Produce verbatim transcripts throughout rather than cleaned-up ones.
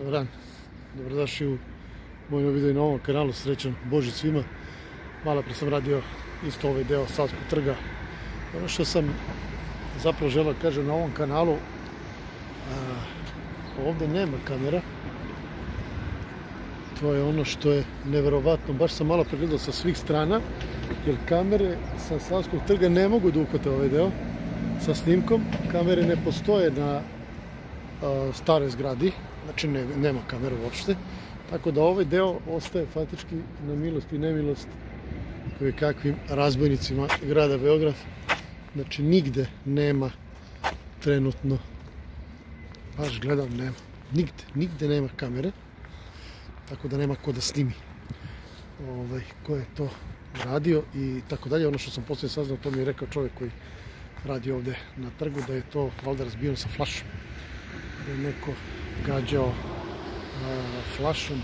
Dobar dan, dobrodošli u moj novi video i na ovom kanalu. Srećan Božić svima. Malo pre sam radio isto ovaj deo Savskog trga. Ono što sam zapravo želeo kažem na ovom kanalu, a, ovde nema kamera. To je ono što je neverovatno. Baš sam malo pregledao sa svih strana, jer kamere sa Savskog trga ne mogu da uhvate ovaj deo sa snimkom. Kamere ne postoje na a, staroj zgradi, znači ne, nema kamera uopšte. Tako da ovaj deo ostaje faktički na milost i nemilost koje kakvim razbojnicima grada Beograd. Znači nigde nema trenutno, baš gledam, nema, nigde, nigde nema kamere. Tako da nema ko da snimi ovaj, ko je to radio i tako dalje. Ono što sam poslije saznao, to mi je rekao čovjek koji radi ovde na trgu, da je to valjda razbijeno sa flašom. Da je neko gađao a, flašom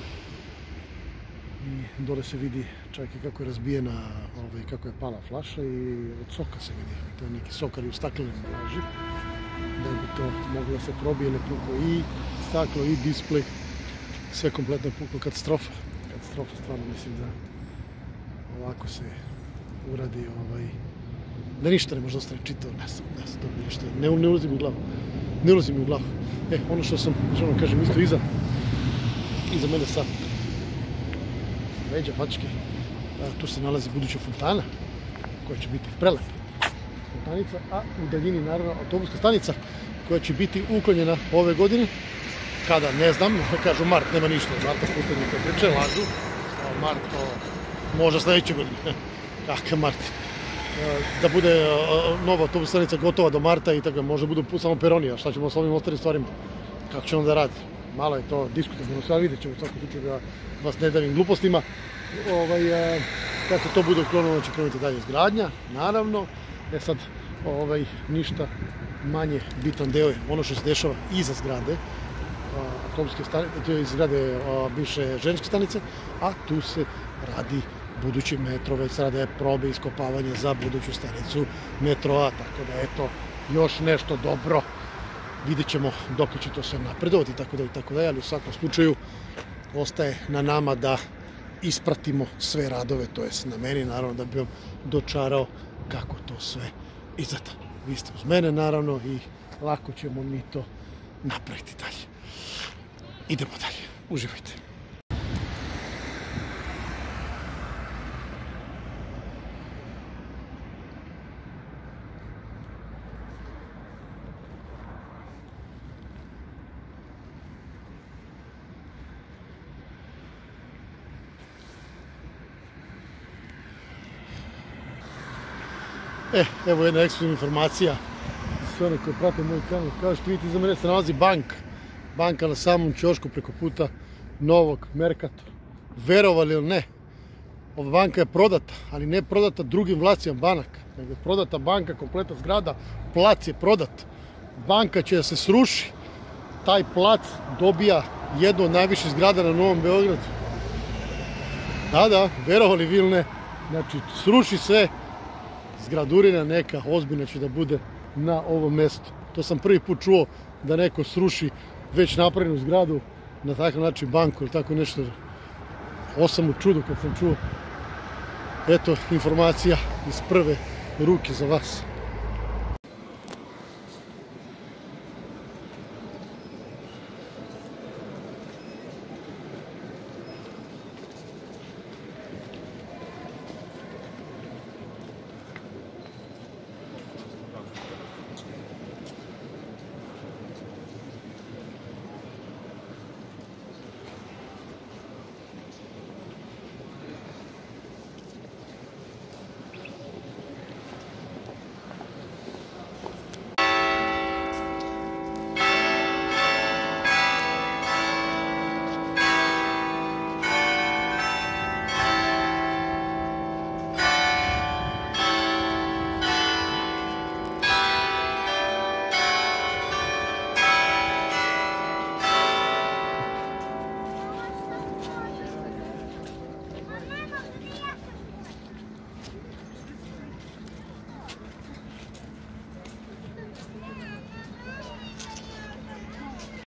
i dole se vidi čak i kako je razbijena, ovaj, kako je pala flaša i od soka se vidi. To je neki sokar u staklenom ambalaži. Da bi to moglo da se probije, puklo i staklo i displej. Sve kompletno puklo, katastrofa. Katastrofa, stvarno mislim da ovako se uradi, ovaj, da ništa ne može ostane čitao, ne znam, ne znam, to ništa, ne, ne ulazi mi u glavu, ne ulazi mi u glavu. E, ono što sam, želim kažem, isto iza, iza mene sa leđa, pačke, tu se nalazi buduća fontana, koja će biti prelepa fontanica, a u daljini, naravno, autobuska stanica, koja će biti uklonjena ove godine. Kada, ne znam, kažu mart, nema ništa od marta, putanje koje priče, lažu. Mart, to možda sledeće godine. Kakav mart? Da bude nova autobus stanica gotova do marta i tako, možda budu samo peroni, a šta ćemo s ovim ostalim stvarima? Kako ćemo da radi? Malo je to diskutabilno, sve vidjet ćemo u svakom slučaju da vas ne davim glupostima. Ovaj, kako to bude uklonovano će krenuti dalje izgradnja, naravno. E sad, ovaj, ništa manje bitan deo je ono što se dešava iza zgrade, autobuske stanice, to je iz zgrade bivše ženičke stanice, a tu se radi budući metro, već se rade probe iskopavanja za buduću stanicu metroa, tako da eto, još nešto dobro. Vidjet ćemo dok će to sve napredovati, tako da i tako da, ali u svakom slučaju ostaje na nama da ispratimo sve radove, to jest na meni, naravno, da bi vam dočarao kako to sve izgleda. Vi ste uz mene, naravno, i lako ćemo mi to napraviti dalje. Idemo dalje, uživajte. E, evo jedna ekskluzivna informacija za sve one koji prate moj kanal. Kao što vidite, iza mene se nalazi banka. Banka na samom ćošku preko puta novog Mercatora. Verovali ili ne, ova banka je prodata, ali ne prodata drugim vlasnicima banaka, nego je prodata banka, kompletna zgrada, plac je prodat. Banka će da se sruši, taj plac dobija jednu od najviših zgrada na Novom Beogradu. Da, da, verovali vi ili ne, znači sruši se, zgradurina neka ozbiljna će da bude na ovom mestu. To sam prvi put čuo da neko sruši već napravljenu zgradu na takav način, banku ili tako nešto. Ovo sam u čudu kad sam čuo. Eto, informacija iz prve ruke za vas.